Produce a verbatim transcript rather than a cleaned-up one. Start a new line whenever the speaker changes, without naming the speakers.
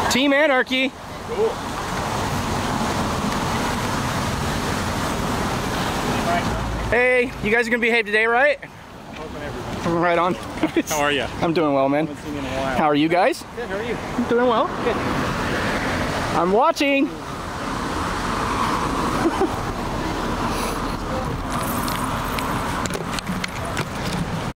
Team Anarchy.
Cool.
Hey, you guys are gonna behave today, right? Right on.
How are you?
I'm doing well, man.
Haven't seen you in a while.
How are you guys?
Good, how are you?
I'm doing well.
Good.
I'm watching.